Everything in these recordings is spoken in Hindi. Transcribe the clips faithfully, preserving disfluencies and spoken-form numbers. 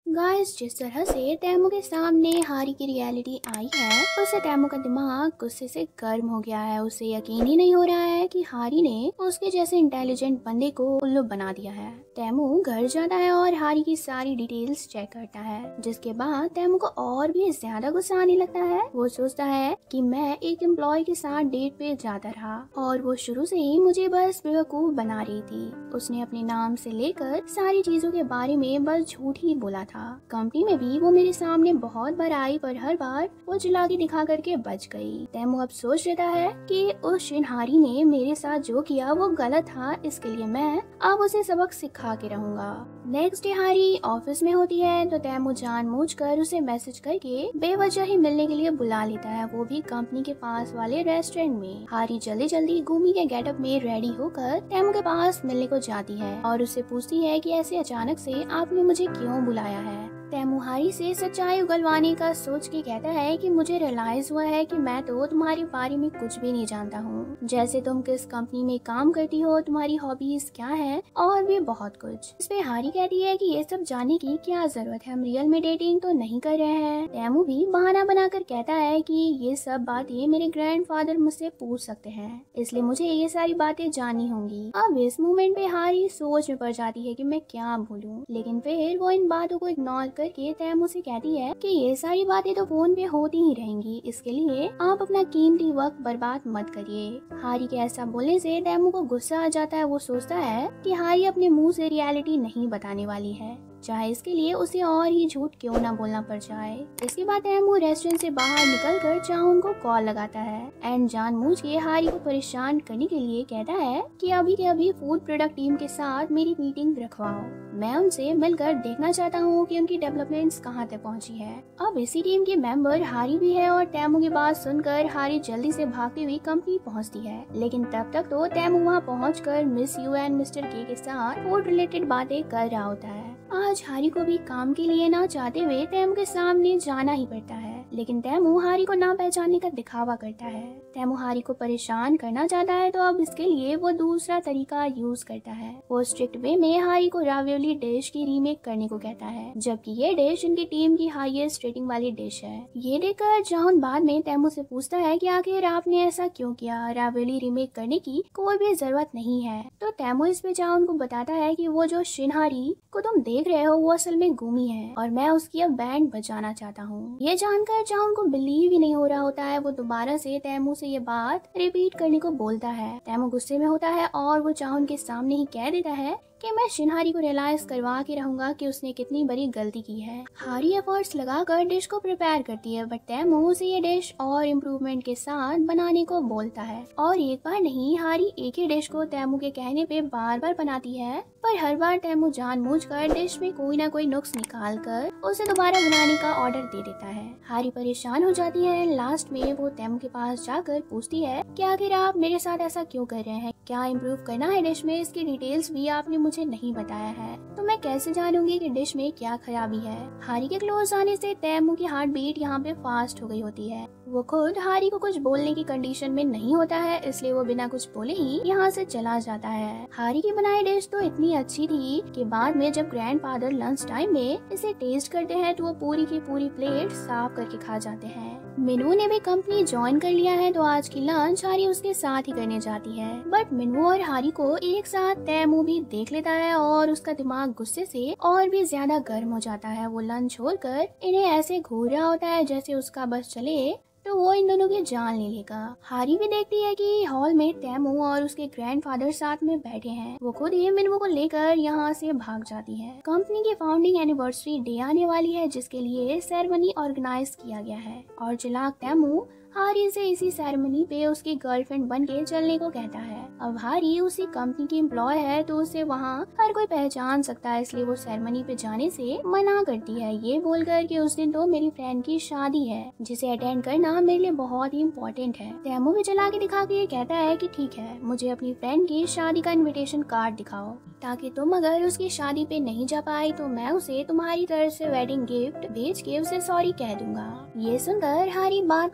गाइस, जिस तरह से तैमू के सामने हारी की रियलिटी आई है, उससे तैमू का दिमाग गुस्से से गर्म हो गया है। उसे यकीन ही नहीं हो रहा है कि हारी ने उसके जैसे इंटेलिजेंट बंदे को उल्लू बना दिया है। तैमू घर जाता है और हारी की सारी डिटेल्स चेक करता है, जिसके बाद तैमू को और भी ज्यादा गुस्सा आने लगता है। वो सोचता है कि मैं एक एम्प्लॉय के साथ डेट पे जाता रहा और वो शुरू से ही मुझे बस बेवकूफ बना रही थी। उसने अपने नाम से लेकर सारी चीजों के बारे में बस झूठ ही बोला था। कंपनी में भी वो मेरे सामने बहुत बार आई, पर हर बार वो चिल्ला के दिखा करके बच गई। तैमू अब सोच लेता है कि उस शिनहारी ने मेरे साथ जो किया वो गलत था, इसके लिए मैं अब उसे सबक सिखा के रहूंगा। नेक्स्ट डे हारी ऑफिस में होती है तो तैमू जानबूझकर उसे मैसेज करके बेवजह ही मिलने के लिए बुला लेता है, वो भी कंपनी के पास वाले रेस्टोरेंट में। हारी जल्दी जल्दी घूमी के गेटअप में रेडी होकर तैमू के पास मिलने को जाती है और उससे पूछती है कि ऐसे अचानक से आपने मुझे क्यों बुलाया है। तैमू हारी से सच्चाई उगलवाने का सोच के कहता है कि मुझे रियलाइज हुआ है कि मैं तो तुम्हारे बारे में कुछ भी नहीं जानता हूँ, जैसे तुम किस कंपनी में काम करती हो, तुम्हारी हॉबीज क्या है और भी बहुत कुछ। इस पे हारी कहती है कि ये सब जानने की क्या जरूरत है, हम रियल में डेटिंग तो नहीं कर रहे हैं। तैमू भी बहाना बनाकर कहता है कि ये सब बातें मेरे ग्रैंडफादर मुझसे पूछ सकते हैं, इसलिए मुझे ये सारी बातें जाननी होंगी। अब इस मोमेंट पे हारी सोच में पड़ जाती है कि मैं क्या बोलूं, लेकिन फिर वो इन बातों को इग्नोर करके तैमू से कहती है कि ये सारी बातें तो फोन पे होती ही रहेंगी, इसके लिए आप अपना कीमती वक्त बर्बाद मत करिए। हारी के ऐसा बोलने से तैमू को गुस्सा आ जाता है। वो सोचता है कि हारी अपने मुंह से रियलिटी नहीं बताने वाली है, चाहे इसके लिए उसे और ही झूठ क्यों ना बोलना पड़ जाए। इसके बाद तैमू रेस्टोरेंट से बाहर निकलकर चाहुन को कॉल लगाता है एंड जानबूझ के हारी को परेशान करने के लिए कहता है कि अभी के अभी फूड प्रोडक्ट टीम के साथ मेरी मीटिंग रखवाओ, मैं उनसे मिलकर देखना चाहता हूँ कि उनकी डेवलपमेंट्स कहाँ तक पहुँची है। अब इसी टीम के मेंबर हारी भी है और तैमू की बात सुनकर हारी जल्दी से भागती हुई कंपनी पहुँचती है, लेकिन तब तक तो तैमू वहाँ पहुँचकर मिस यू एंड मिस्टर के के साथ फूड रिलेटेड बातें कर रहा होता है। आज हारी को भी काम के लिए ना चाहते हुए तैमू के सामने जाना ही पड़ता है, लेकिन तैमू हारी को ना पहचानने का दिखावा करता है। तैमू हारी को परेशान करना चाहता है तो अब इसके लिए वो दूसरा तरीका यूज करता है। वो स्ट्रिक्ट वे में हारी को रावियोली डिश की रीमेक करने को कहता है, जबकि ये डिश इनकी टीम की हाईएस्ट रेटिंग वाली डिश है। ये देखकर जाहुन बाद में तैमू से पूछता है कि आखिर आपने ऐसा क्यों किया, रावियोली रीमेक करने की कोई भी जरूरत नहीं है। तो तैमू इस पे जाहुन को बताता है कि वो जो शिनहारी को तुम देख रहे हो वो असल में गुमी है और मैं उसकी अब बैंड बजाना चाहता हूँ। ये जानकर जाहुन को बिलीव ही नहीं हो रहा होता है। वो दोबारा से तैमू से ये बात रिपीट करने को बोलता है। तैमू गुस्से में होता है और वो जाहुन के सामने ही कह देता है कि मैं शिनहारी को रियलाइज करवा के रहूंगा कि उसने कितनी बड़ी गलती की है। हारी एफर्ट्स लगाकर डिश को प्रिपेयर करती है, बट तैमू से ये डिश और इम्प्रूवमेंट के साथ बनाने को बोलता है। और एक बार नहीं, हारी एक ही डिश को तैमू के कहने पे बार बार बनाती है, पर हर बार तैमू जानबूझकर डिश में कोई ना कोई नुक्स निकाल कर उसे दोबारा बनाने का ऑर्डर दे देता है। हारी परेशान हो जाती है। लास्ट में वो तैमू के पास जाकर पूछती है कि आखिर आप मेरे साथ ऐसा क्यों कर रहे हैं, क्या इम्प्रूव करना है डिश में, इसकी डिटेल्स भी आपने मुझे नहीं बताया है, तो मैं कैसे जानूंगी कि डिश में क्या खराबी है। हारी के क्लोज आने से तैमू की हार्ट बीट यहाँ पे फास्ट हो गई होती है। वो खुद हारी को कुछ बोलने की कंडीशन में नहीं होता है, इसलिए वो बिना कुछ बोले ही यहाँ से चला जाता है। हारी की बनाई डिश तो इतनी अच्छी थी कि बाद में जब ग्रैंडफादर लंच टाइम में इसे टेस्ट करते हैं तो वो पूरी की पूरी प्लेट साफ करके खा जाते हैं। मिनू ने भी कंपनी ज्वाइन कर लिया है तो आज की लंच हारी उसके साथ ही करने जाती है, बट मिनू और हारी को एक साथ तैमू भी देख लेता है और उसका दिमाग गुस्से से और भी ज्यादा गर्म हो जाता है। वो लंच छोड़कर इन्हें ऐसे घूर रहा होता है जैसे उसका बस चले तो वो इन दोनों की जान ले लेगा। हारी भी देखती है कि हॉल में तैमू और उसके ग्रैंडफादर साथ में बैठे हैं। वो खुद ही मिनू को लेकर यहाँ से भाग जाती है। कंपनी की फाउंडिंग एनिवर्सरी डे आने वाली है, जिसके लिए सेरेमनी ऑर्गेनाइज किया गया है और चिलाक तैमू हारी से इसी सेरेमनी पे उसकी गर्लफ्रेंड बन के चलने को कहता है। अब हारी उसी कंपनी की एम्प्लॉय है तो उसे वहाँ हर कोई पहचान सकता है, इसलिए वो सेरेमनी पे जाने से मना करती है, ये बोलकर कि उस दिन तो मेरी फ्रेंड की शादी है जिसे अटेंड करना मेरे लिए बहुत ही इम्पोर्टेंट है। तैमू भी चला के दिखा के ये कहता है कि ठीक है, मुझे अपनी फ्रेंड की शादी का इन्विटेशन कार्ड दिखाओ, ताकि तुम अगर उसकी शादी पे नहीं जा पाई तो मैं उसे तुम्हारी तरफ से वेडिंग गिफ्ट भेज के उसे सॉरी कह दूंगा। ये सुनकर हारी बात को घुमा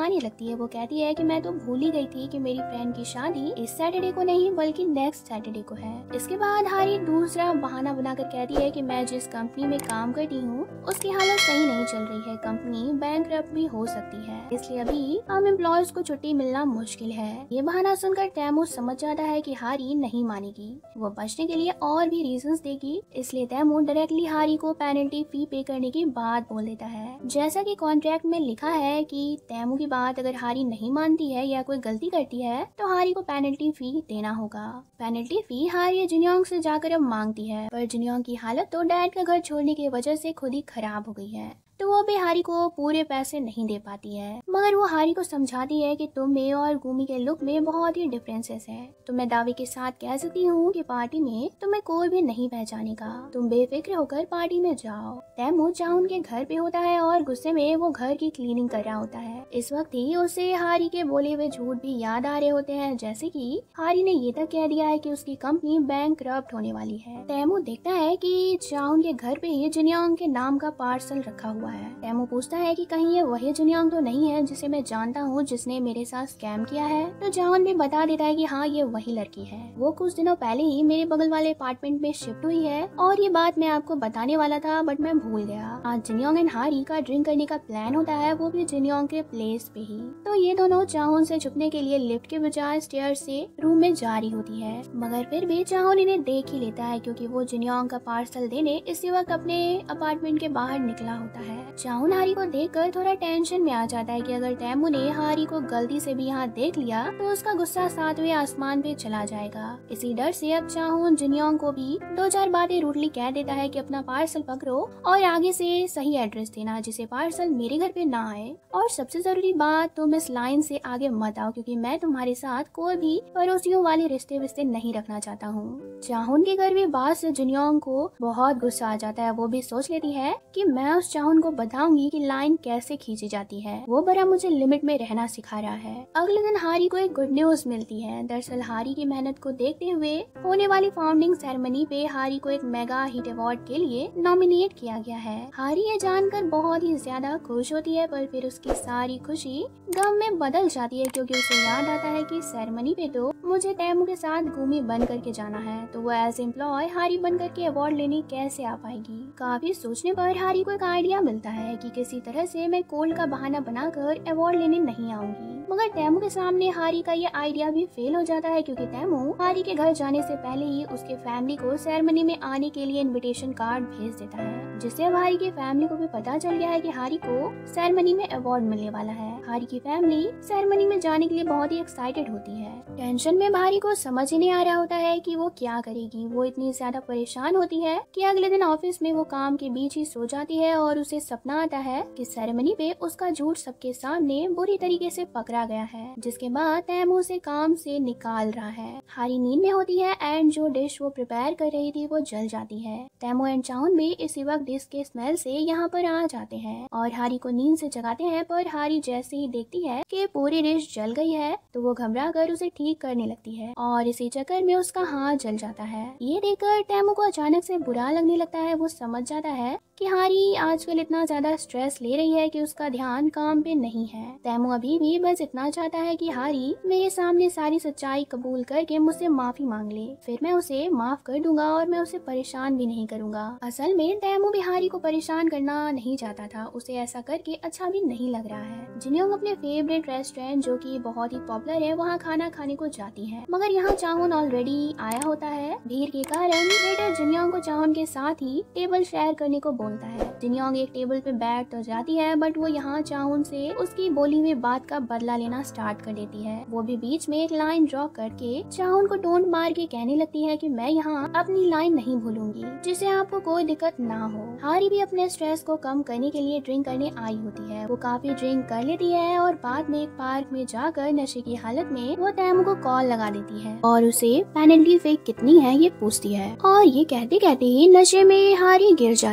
शर्माने लगती है। वो कहती है कि मैं तो भूल ही गई थी कि मेरी फ्रेंड की शादी इस सैटरडे को नहीं बल्कि नेक्स्ट सैटरडे को है। इसके बाद हारी दूसरा बहाना बनाकर कहती है कि मैं जिस कंपनी में काम करती हूँ उसकी हालत सही नहीं चल रही है, कंपनी बैंकरप्ट भी हो सकती है, इसलिए अभी हम एम्प्लॉयज को छुट्टी मिलना मुश्किल है। ये बहाना सुनकर तैमूर समझ जाता है कि हारी नहीं मानेगी, वो बचने के लिए और भी रीजंस देगी, इसलिए तैमूर डायरेक्टली हारी को पेनल्टी फी पे करने की बात बोल देता है। जैसा कि कॉन्ट्रैक्ट में लिखा है कि तैमूर की बात अगर हारी नहीं मानती है या कोई गलती करती है तो हारी को पेनल्टी फी देना होगा। पेनल्टी फी हारी जिन्योंग से जाकर अब मांगती है, पर जिन्योंग की हालत तो डैड का घर छोड़ने की वजह से खुद ही खराब हो गई है, तो वो भी हारी को पूरे पैसे नहीं दे पाती है। मगर वो हारी को समझाती है कि तुम में और गुमी के लुक में बहुत ही डिफरेंसेस है। तो मैं दावे के साथ कह सकती हूँ कि पार्टी में तुम्हें कोई भी नहीं पहचानेगा, तुम बेफिक्र होकर पार्टी में जाओ। तैमूर चाहुन के घर पे होता है और गुस्से में वो घर की क्लीनिंग कर रहा होता है। इस वक्त ही उसे हारी के बोले हुए झूठ भी याद आ रहे होते हैं, जैसे कि हारी ने ये तक कह दिया है कि उसकी कंपनी बैंकरप्ट होने वाली है। तैमूर देखता है कि चाहुन के घर पे ही जिन्योंग के नाम का पार्सल रखा हुआ है। तैमूर पूछता है कि कहीं ये वही जिन्योंग तो नहीं है जिसे मैं जानता हूँ जिसने मेरे साथ स्कैम किया है। तो चाहुन भी बता देता है कि हाँ ये वही लड़की है, वो कुछ दिनों पहले ही मेरे बगल वाले अपार्टमेंट में शिफ्ट हुई है और ये बात मैं आपको बताने वाला था बट मैं भूल गया। आज जिन्योंग एंड हारी का ड्रिंक करने का प्लान होता है, वो भी जिन्योंग के प्लेस पे ही। तो ये दोनों चाहुन से छुपने के लिए लिफ्ट के बजाय स्टेयर से रूम में जा रही होती है, मगर फिर भी चाहुन इन्हें देख ही लेता है क्योंकि वो जिन्योंग का पार्सल देने इसी वक्त अपने अपार्टमेंट के बाहर निकला होता है। चाहुन हारी को देखकर थोड़ा टेंशन में आ जाता है कि अगर तैमूर ने हारी को गलती से भी यहाँ देख लिया तो उसका गुस्सा सातवें आसमान पे चला जाएगा। इसी डर से अब चाहुन जिन्योंग को भी दो चार बातें रूडली कह देता है कि अपना पार्सल पकड़ो और आगे से सही एड्रेस देना जिसे पार्सल मेरे घर पे ना आए, और सबसे जरूरी बात तुम इस लाइन से आगे मत आओ क्योंकि मैं तुम्हारे साथ कोई भी पड़ोसियों वाले रिश्ते विश्ते नहीं रखना चाहता हूँ। चाहुन के घर भी बात से जिन्योंग को बहुत गुस्सा आ जाता है। वो भी सोच लेती है कि मैं उस चाहुन को बताऊंगी कि लाइन कैसे खींची जाती है, वो बड़ा मुझे लिमिट में रहना सिखा रहा है। अगले दिन हारी को एक गुड न्यूज मिलती है। दरअसल हारी की मेहनत को देखते हुए होने वाली फाउंडिंग सेरेमनी पे हारी को एक मेगा हिट अवार्ड के लिए नॉमिनेट किया गया है। हारी ये जानकर बहुत ही ज्यादा खुश होती है, पर फिर उसकी सारी खुशी गम में बदल जाती है क्योंकि उसे याद आता है कि सेरेमनी पे तो मुझे तैमूर के साथ गुमी बन करके जाना है, तो वो एज एम्प्लॉय हारी बन करके अवार्ड लेने कैसे आ पाएगी। काफी सोचने पर हारी को एक आइडिया मिलता है कि किसी तरह से मैं कोल्ड का बहाना बनाकर अवार्ड लेने नहीं आऊंगी, मगर तैमूर के सामने हारी का ये आइडिया भी फेल हो जाता है क्योंकि तैमूर हारी के घर जाने से पहले ही उसके फैमिली को सेरेमनी में आने के लिए इनविटेशन कार्ड भेज देता है, जिससे अब हारी की फैमिली को भी पता चल गया है कि हारी को सेरेमनी में अवार्ड मिलने वाला है। हारी की फैमिली सेरेमनी में जाने के लिए बहुत ही एक्साइटेड होती है। टेंशन में हारी को समझ ही नहीं आ रहा होता है कि वो क्या करेगी। वो इतनी ज्यादा परेशान होती है कि अगले दिन ऑफिस में वो काम के बीच ही सो जाती है और उसे सपना आता है कि सेरेमनी पे उसका झूठ सबके सामने बुरी तरीके से पकड़ा गया है, जिसके बाद तैमूर से काम से निकाल रहा है। हारी नींद में होती है एंड जो डिश वो प्रिपेयर कर रही थी वो जल जाती है। तैमूर एंड चाहुन भी इसी वक्त डिश के स्मेल से यहाँ पर आ जाते हैं और हारी को नींद से जगाते हैं, पर हारी जैसे ही देखती है कि पूरी डिश जल गई है तो वो घबरा कर उसे ठीक करने लगती है और इसी चक्कर में उसका हाथ जल जाता है। ये देखकर तैमूर को अचानक से बुरा लगने लगता है। वो समझ जाता है कि हारी आजकल इतना ज्यादा स्ट्रेस ले रही है कि उसका ध्यान काम पे नहीं है। तैमूर अभी भी बस इतना चाहता है कि हारी मेरे सामने सारी सच्चाई कबूल करके मुझसे माफी मांग ले, फिर मैं उसे माफ कर दूंगा और मैं उसे परेशान भी नहीं करूंगा। असल में तैमूर भी हारी को परेशान करना नहीं चाहता था, उसे ऐसा करके अच्छा भी नहीं लग रहा है। जिन्योंग अपने फेवरेट रेस्टोरेंट जो कि बहुत ही पॉपुलर है वहाँ खाना खाने को जाती है, मगर यहाँ चाहुन ऑलरेडी आया होता है। भीड़ के कारण वेटर जिन्योंग को चाहुन के साथ ही टेबल शेयर करने को बोलता है। जिन्योंग एक टेबल पे बैठ तो जाती है बट वो यहाँ चाहुन से उसकी बोली हुई बात का बदला लेना स्टार्ट कर देती है। वो भी बीच में एक लाइन ड्रॉ करके चाहुन को टोंट मार के कहने लगती है कि मैं यहाँ अपनी लाइन नहीं भूलूंगी, जिससे आपको कोई दिक्कत ना हो। हारी भी अपने स्ट्रेस को कम करने के लिए ड्रिंक करने आई होती है। वो काफी ड्रिंक कर लेती है और बाद में एक पार्क में जाकर नशे की हालत में वो तैमूर को कॉल लगा देती है और उसे पेनल्टी फी कितनी है ये पूछती है, और ये कहते कहते ही नशे में हारी गिर जाती है।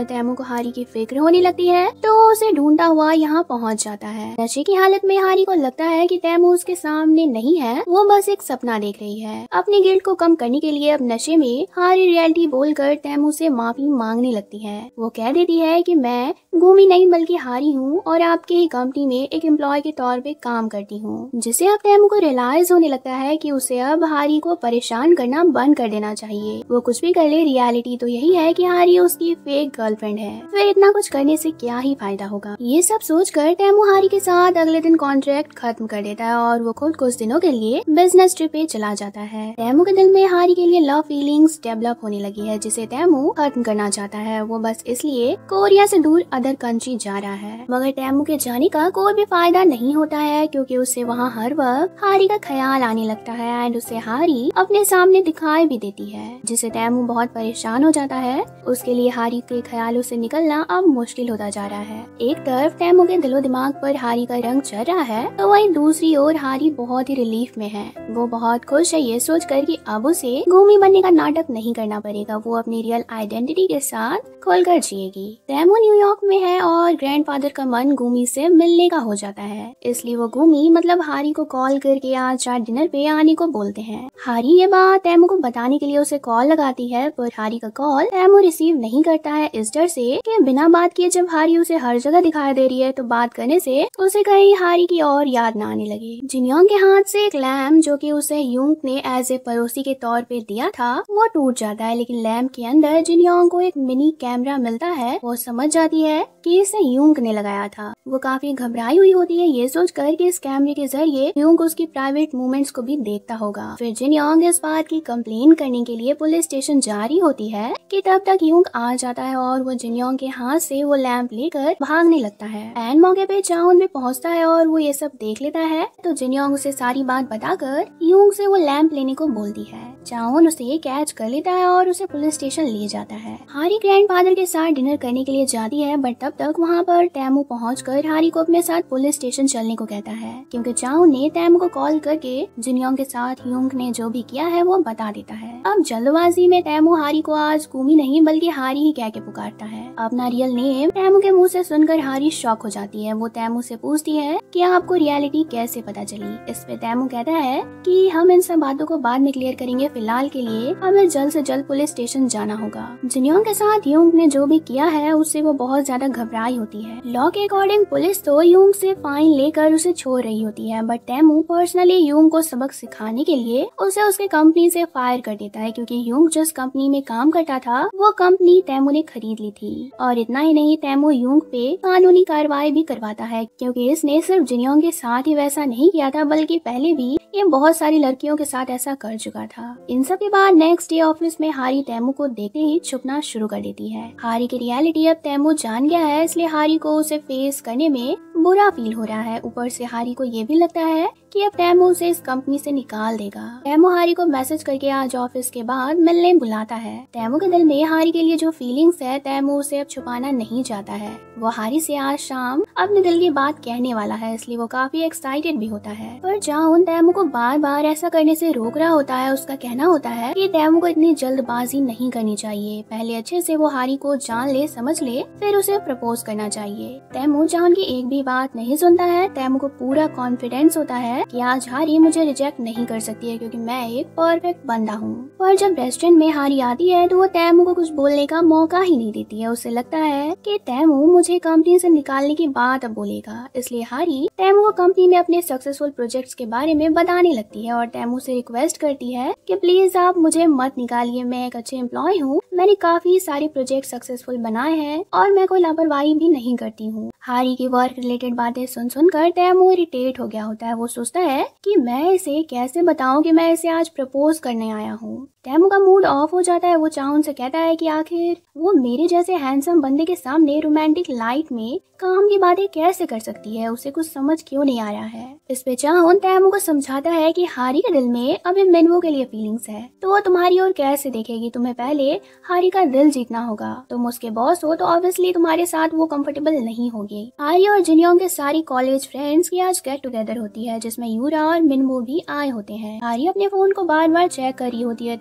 तैमू को हारी की फिक्र होने लगती है तो वो उसे ढूंढता हुआ यहाँ पहुँच जाता है। नशे की हालत में हारी को लगता है कि तैमू उसके सामने नहीं है, वो बस एक सपना देख रही है। अपनी गिल्ट को कम करने के लिए अब नशे में हारी रियलिटी बोलकर तैमू से माफी मांगने लगती है। वो कह देती है कि मैं गुमी नहीं बल्कि हारी हूँ और आपके ही कंपनी में एक एम्प्लॉय के तौर पे काम करती हूँ। जिससे अब तैमू को रियलाइज होने लगता है कि उसे अब हारी को परेशान करना बंद कर देना चाहिए। वो कुछ भी कर ले, रियलिटी तो यही है कि हारी उसकी फेक गर्लफ्रेंड है, फिर इतना कुछ करने से क्या ही फायदा होगा। ये सब सोचकर तैमू हारी के साथ अगले दिन कॉन्ट्रैक्ट खत्म कर देता है और वो खुद कुछ दिनों के लिए बिजनेस ट्रिप पे चला जाता है। तैमू के दिल में हारी के लिए लव फीलिंग्स डेवलप होने लगी है, जिसे तैमू खत्म करना चाहता है। वो बस इसलिए कोरिया से दूर अदर कंट्री जा रहा है, मगर तैमू के जाने का कोई भी फायदा नहीं होता है क्योंकि उसे वहाँ हर वक्त हारी का ख्याल आने लगता है एंड उसे हारी अपने सामने दिखाई भी देती है, जिससे तैमू बहुत परेशान हो जाता है। उसके लिए हारी के ख्यालों से निकलना अब मुश्किल होता जा रहा है। एक तरफ तैमू के दिलो दिमाग पर हारी का रंग चढ़ रहा है तो वहीं दूसरी ओर हारी बहुत ही रिलीफ में है। वो बहुत खुश है ये सोचकर कि अब उसे गुमी बनने का नाटक नहीं करना पड़ेगा, वो अपनी रियल आइडेंटिटी के साथ खुलकर जिएगी। तैमू न्यूयॉर्क में है और ग्रैंडफादर का मन गुमी से मिलने का हो जाता है, इसलिए वो गुमी मतलब हारी को कॉल करके आज रात डिनर पे आने को बोलते हैं। हारी ये बात तैमू को बताने के लिए उसे कॉल लगाती है, पर हारी का कॉल तैमू रिसीव नहीं करता है इस डर से कि बिना बात किए जब हारी उसे हर जगह दिखाई दे रही है तो बात करने से उसे कहीं हारी की और याद न आने लगे। जिनयोंग के हाथ से एक लैम्प जो कि उसे यूंग ने एज ए पड़ोसी के तौर पे दिया था वो टूट जाता है, लेकिन लैम्प के अंदर जिनयोंग को एक मिनी कैमरा मिलता है। वो समझ जाती है कि इसे यूंग ने लगाया था। वो काफी घबराई हुई होती है ये सोचकर कि इस कैमरे के जरिए यूंग उसकी प्राइवेट मूवमेंट्स को भी देखता होगा। फिर जिनयोंग इस बात की कंप्लेन करने के लिए पुलिस स्टेशन जा रही होती है कि तब तक यूंग आ जाता है और वो जिनयोंग के हाथ से वो लैंप लेकर भागने लगता है। एंड मौके पे चाउन भी पहुंचता है और वो ये सब देख लेता है तो जिनयोंग उसे सारी बात बताकर यूंग से वो लैंप लेने को बोलती है। चाउन उसे कैच कर लेता है और उसे पुलिस स्टेशन ले जाता है। हारी ग्रैंडफादर के साथ डिनर करने के लिए जाती है, बट तब तक वहाँ पर तैमू पहुंचकर हारी को अपने साथ पुलिस स्टेशन चलने को कहता है क्योंकि चाउन ने तैमू को कॉल करके जिनयोंग के साथ यूंग ने जो भी किया है वो बता देता है। अब जल्दबाजी में तैमू हारी को आज गुमी नहीं बल्कि हारी ही कह के पुकारता है। अपना रियल नेम तैमू के मुंह से सुनकर हारी शॉक हो जाती है। वो तैमू से पूछती है कि आपको रियलिटी कैसे पता चली। इस पे तैमू कहता है कि हम इन सब बातों को बाद में क्लियर करेंगे, फिलहाल के लिए हमें जल्द से जल्द पुलिस स्टेशन जाना होगा। जिनयोंग के साथ यूंग ने जो भी किया है उससे वो बहुत ज्यादा घबराई होती है। लॉ के अकॉर्डिंग पुलिस तो यूंग से फाइन लेकर उसे छोड़ रही होती है, बट तैमू पर्सनली यूंग को सबक सिखाने के लिए उसे उसके कंपनी से फायर कर देता है क्योंकि यूंग जिस कंपनी में काम करता था वो कंपनी तैमू ने खरीद ली थी। और इतना ही नहीं, तैमू यूंग पे कानूनी कार्रवाई भी करवाता है क्योंकि इसने सिर्फ जिनयोंग के साथ ही वैसा नहीं किया था बल्कि पहले भी ये बहुत सारी लड़कियों के साथ ऐसा कर चुका था। इन सब के बाद नेक्स्ट डे ऑफिस में हारी तैमू को देखते ही छुपना शुरू कर देती है। हारी की रियलिटी अब तैमू जान गया है, इसलिए हारी को उसे फेस करने में बुरा फील हो रहा है। ऊपर से हारी को ये भी लगता है कि अब तैमू उसे इस कंपनी से निकाल देगा। तैमू हारी को मैसेज करके आज ऑफिस के बाद मिलने बुलाता है। तैमू के दिल में हारी के लिए जो फीलिंग्स है तैमू उसे अब छुपाना नहीं चाहता है। वो हारी से आज शाम अपने दिल की बात कहने वाला है, इसलिए वो काफी एक्साइटेड भी होता है। पर जाउन तैमू को बार बार ऐसा करने से रोक रहा होता है। उसका कहना होता है कि तैमू को इतनी जल्दबाजी नहीं करनी चाहिए, पहले अच्छे से वो हारी को जान ले समझ ले फिर उसे प्रपोज करना चाहिए। तैमू जाउन की एक भी बात नहीं सुनता है। तैमू को पूरा कॉन्फिडेंस होता है कि आज हारी मुझे रिजेक्ट नहीं कर सकती है क्योंकि मैं एक परफेक्ट बंदा हूँ। पर जब रेस्टोरेंट में हारी आती है तो वो तैमू को कुछ बोलने का मौका ही नहीं देती है। उसे लगता है कि तैमू मुझे कंपनी से निकालने की बात अब बोलेगा, इसलिए हारी तैमू को कंपनी में अपने सक्सेसफुल प्रोजेक्ट्स के बारे में बताने लगती है और तैमू से रिक्वेस्ट करती है कि प्लीज आप मुझे मत निकालिए, मैं एक अच्छे एम्प्लॉय हूँ, मैंने काफी सारे प्रोजेक्ट सक्सेसफुल बनाए हैं और मैं कोई लापरवाही भी नहीं करती हूँ। हारी की वर्क रिलेटेड बातें सुन सुनकर तैमू इरिटेट हो गया होता है। वो सोचता है कि मैं इसे कैसे बताऊं कि मैं इसे आज प्रपोज करने आया हूँ। तैमू का मूड ऑफ हो जाता है। वो चाउन से कहता है कि आखिर वो मेरे जैसे हैंडसम बंदे के सामने रोमांटिक लाइट में काम की बातें कैसे कर सकती है, उसे कुछ समझ क्यों नहीं आ रहा है। इस पे चाउन तैमू को समझाता है कि हारी के दिल में अभी मिनवो के लिए फीलिंग्स है तो वो तुम्हारी ओर कैसे देखेगी, तुम्हें पहले हारी का दिल जीतना होगा। तुम उसके बॉस हो तो ऑब्वियसली तुम्हारे साथ वो कंफर्टेबल नहीं होगी। हारी और जिनयोंग के सारी कॉलेज फ्रेंड्स की आज गेट टुगेदर होती है जिसमें यूरा और मिनवो भी आए होते हैं। हारी अपने फोन को बार बार चेक कर रही होती है तो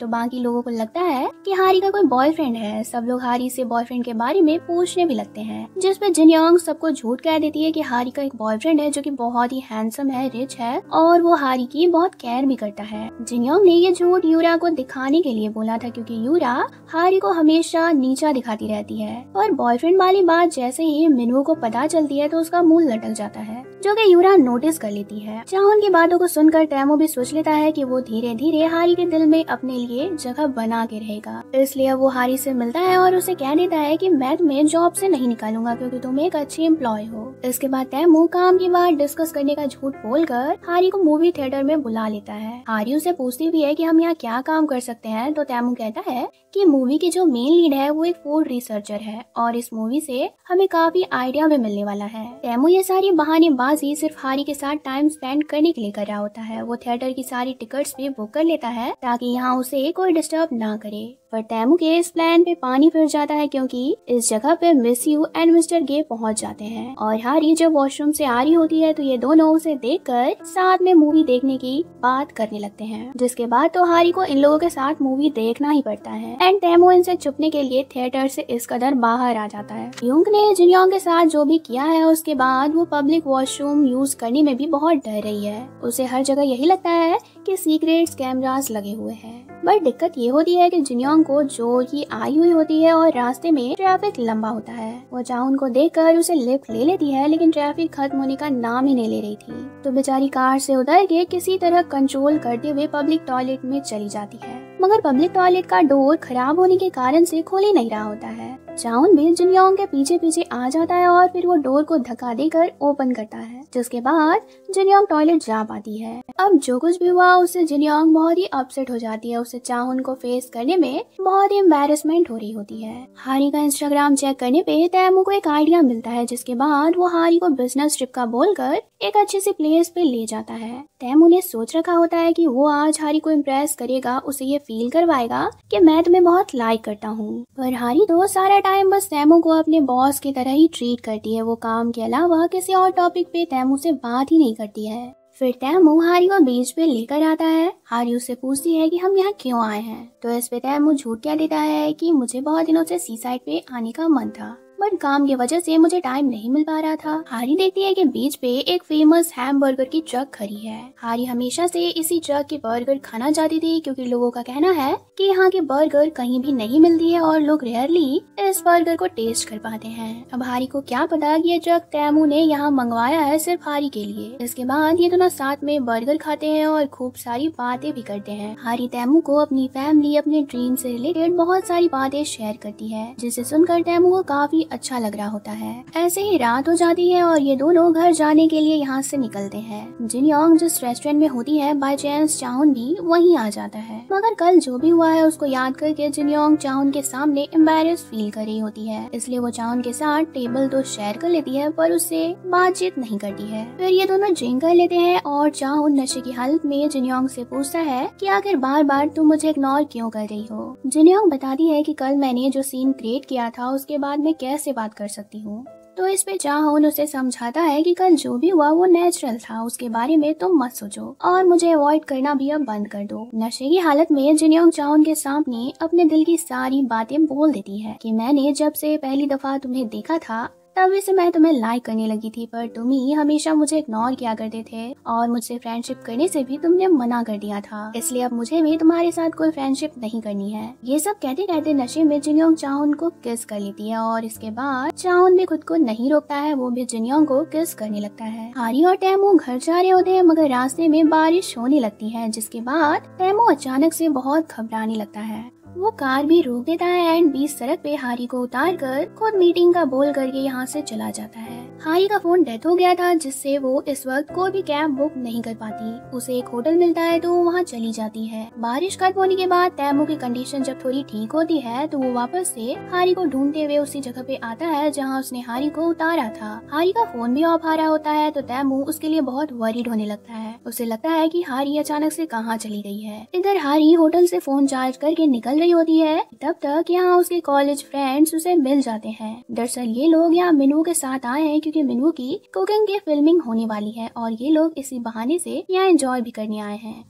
बाकी लोगों को लगता है कि हारी का कोई बॉयफ्रेंड है। सब लोग हारी से बॉयफ्रेंड के बारे में पूछने भी लगते हैं, जिसपे जिन योंग सबको झूठ कह देती है कि हारी का एक बॉयफ्रेंड है जो कि बहुत ही हैंडसम है, रिच है और वो हारी की बहुत केयर भी करता है। जिन योंग ने ये झूठ यूरा को दिखाने के लिए बोला था, क्योंकि यूरा हारी को हमेशा नीचा दिखाती रहती है। और बॉयफ्रेंड वाली बात जैसे ही मिनवू को पता चलती है तो उसका मुंह लटक जाता है, जो कि यूरा नोटिस कर लेती है। चाहून की बातों को सुनकर तैमू भी सोच लेता है कि वो धीरे धीरे हारी के दिल में अपने लिए जगह बना के रहेगा। इसलिए वो हारी से मिलता है और उसे कह देता है कि मैं तुम्हें जॉब से नहीं निकालूंगा क्योंकि तुम एक अच्छी एम्प्लॉय हो। इसके बाद तैमू काम की बात डिस्कस करने का झूठ बोलकर हारी को मूवी थिएटर में बुला लेता है। हारी उसे पूछती भी है कि हम यहाँ क्या काम कर सकते हैं, तो तैमू कहता है कि मूवी की जो मेन लीड है वो एक फूड रिसर्चर है और इस मूवी से हमें काफी आइडिया भी मिलने वाला है। तैमू ये सारी बहानेबाजी सिर्फ हारी के साथ टाइम स्पेंड करने के लिए कर रहा होता है। वो थिएटर की सारी टिकट्स भी बुक कर लेता है ताकि यहाँ उसे कोई डिस्टर्ब ना करे। पर तैमू के इस प्लान पे पानी फिर जाता है क्योंकि इस जगह पे miss you and mister gay पहुंच जाते हैं और हारी जब वॉशरूम से आ रही होती है तो ये दोनों उसे देखकर साथ में मूवी देखने की बात करने लगते हैं, जिसके बाद तो हारी को इन लोगों के साथ मूवी देखना ही पड़ता है। एंड तैमू इनसे छुपने के लिए थिएटर से इस कदर बाहर आ जाता है। यूंग ने जिन योंग के साथ जो भी किया है उसके बाद वो पब्लिक वॉशरूम यूज करने में भी बहुत डर रही है। उसे हर जगह यही लगता है कि सीक्रेट कैमरास लगे हुए हैं। बट दिक्कत ये होती है कि जिन योंग को जो ही आई हुई होती है और रास्ते में ट्रैफिक लंबा होता है। वो चाहून को देखकर उसे लिफ्ट ले लेती है, लेकिन ट्रैफिक खत्म होने का नाम ही नहीं ले रही थी। तो बेचारी कार से उतर के किसी तरह कंट्रोल करते हुए पब्लिक टॉयलेट में चली जाती है, मगर पब्लिक टॉयलेट का डोर खराब होने के कारण से खोल ही नहीं रहा होता है। चाउन भी जिन योंग के पीछे पीछे आ जाता है और फिर वो डोर को धक्का देकर ओपन करता है, जिसके बाद जिन योंग टॉयलेट जा पाती है। अब जो कुछ भी हुआ उससे जिन योंग बहुत ही अपसेट हो जाती है। उसे चाउन को फेस करने में बहुत ही एम्बैरेसमेंट हो रही होती है। हारी का इंस्टाग्राम चेक करने पे तैमू को एक आइडिया मिलता है, जिसके बाद वो हारी को बिजनेस ट्रिप का बोलकर एक अच्छी सी प्लेस पे ले जाता है। तैमू ने सोच रखा होता है कि वो आज हारी को इम्प्रेस करेगा, उसे ये फील करवाएगा कि मैं तुम्हें बहुत लाइक करता हूँ। पर हारी तो सारा टाइम बस तैमू को अपने बॉस की तरह ही ट्रीट करती है। वो काम के अलावा किसी और टॉपिक पे तैमू से बात ही नहीं करती है। फिर तैमू हारी को बीच पे लेकर आता है। हारी उससे पूछती है कि हम यहाँ क्यों आए हैं, तो इस पे तैमू झूठ कह देता है कि मुझे बहुत दिनों से सी साइड पे आने का मन था, बट काम की वजह से मुझे टाइम नहीं मिल पा रहा था। हारी देखती है कि बीच पे एक फेमस हैमबर्गर की ट्रक खड़ी है। हारी हमेशा से इसी ट्रक के बर्गर खाना चाहती थी, क्योंकि लोगों का कहना है कि यहाँ के बर्गर कहीं भी नहीं मिलती है और लोग रेयरली इस बर्गर को टेस्ट कर पाते हैं। अब हारी को क्या पता कि ये ट्रक तैमू ने यहाँ मंगवाया है सिर्फ हारी के लिए। इसके बाद ये दोनों साथ में बर्गर खाते हैं और खूब सारी बातें भी करते हैं। हारी तैमू को अपनी फैमिली, अपने ड्रीम से रिलेटेड बहुत सारी बातें शेयर करती है, जिसे सुनकर तैमू को काफी अच्छा लग रहा होता है। ऐसे ही रात हो जाती है और ये दोनों घर जाने के लिए यहाँ से निकलते हैं। जिन योंग जिस रेस्टोरेंट में होती है, बाय चांस चाउन भी वहीं आ जाता है, मगर कल जो भी हुआ है उसको याद करके जिन योंग चाउन के सामने एम्बैरेस फील कर रही होती है। इसलिए वो चाउन के साथ टेबल तो शेयर कर लेती है, पर उससे बातचीत नहीं करती है। फिर ये दोनों ड्रिंक कर लेते हैं और चाउन नशे की हालत में जिन योंग से पूछता है कि आखिर बार बार तुम मुझे इग्नोर क्यों कर रही हो। जिन योंग बताती है कि कल मैंने जो सीन क्रिएट किया था उसके बाद मैं कैसे बात कर सकती हूँ। तो इस पे चाहून उसे समझाता है कि कल जो भी हुआ वो नेचुरल था, उसके बारे में तुम मत सोचो और मुझे अवॉइड करना भी अब बंद कर दो। नशे की हालत में जिन योंग चाहून के सामने अपने दिल की सारी बातें बोल देती है कि मैंने जब से पहली दफा तुम्हें देखा था तभी से मैं तुम्हें लाइक करने लगी थी, पर तुम ही हमेशा मुझे इग्नोर किया करते थे और मुझसे फ्रेंडशिप करने से भी तुमने मना कर दिया था। इसलिए अब मुझे भी तुम्हारे साथ कोई फ्रेंडशिप नहीं करनी है। ये सब कहते कहते नशे में जिन योंग चाउन को किस कर लेती है और इसके बाद चाउन भी खुद को नहीं रोकता है, वो भी जिन योंग को किस करने लगता है। हारी और तैमू घर जा रहे होते हैं, मगर रास्ते में बारिश होने लगती है, जिसके बाद तैमू अचानक से बहुत घबराने लगता है। वो कार भी रोक देता है एंड बीच सड़क पे हारी को उतार कर खुद मीटिंग का बोल करके यहाँ से चला जाता है। हारी का फोन डेथ हो गया था, जिससे वो इस वक्त कोई भी कैब बुक नहीं कर पाती। उसे एक होटल मिलता है तो वो वहाँ चली जाती है। बारिश खत्म होने के बाद तैमू की कंडीशन जब थोड़ी ठीक होती है तो वो वापस से हारी को ढूंढते हुए उसी जगह पे आता है जहाँ उसने हारी को उतारा था। हारी का फोन भी ऑफ आ रहा होता है तो तैमू उसके लिए बहुत वरीड होने लगता है। उसे लगता है कि हारी अचानक से कहाँ चली गई है। इधर हारी होटल से फोन चार्ज करके निकल रही होती है, तब तक यहाँ उसके कॉलेज फ्रेंड्स उसे मिल जाते हैं। दरअसल ये लोग यहाँ मिनू के साथ आए हैं क्योंकि मिनू की कुकिंग की फिल्मिंग होने वाली है और ये लोग इसी बहाने से यहाँ एंजॉय भी करने आए हैं।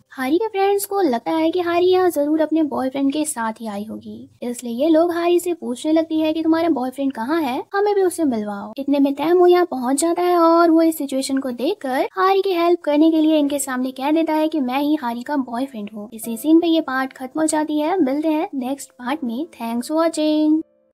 हारी के फ्रेंड्स को लगता है कि हारी यहाँ जरूर अपने बॉयफ्रेंड के साथ ही आई होगी, इसलिए ये लोग हारी से पूछने लगती है कि तुम्हारा बॉयफ्रेंड कहाँ है, हमें भी उससे मिलवाओ। इतने में तैमू यहाँ पहुँच जाता है और वो इस सिचुएशन को देखकर हारी की हेल्प करने के लिए इनके सामने कह देता है कि मैं ही हारी का बॉयफ्रेंड हूँ। इसी सीन पे ये पार्ट खत्म हो जाती है। मिलते हैं नेक्स्ट पार्ट में। Thanks for watching.